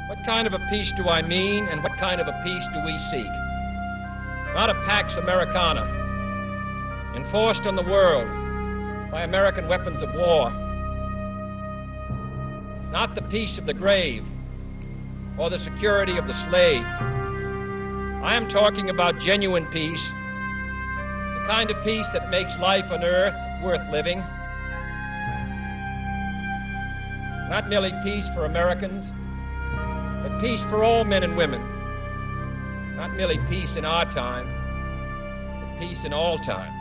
What kind of a peace do I mean, and what kind of a peace do we seek? Not a Pax Americana, enforced on the world by American weapons of war. Not the peace of the grave or the security of the slave. I am talking about genuine peace, the kind of peace that makes life on earth worth living. Not merely peace for Americans, but peace for all men and women. Not merely peace in our time, but peace in all time.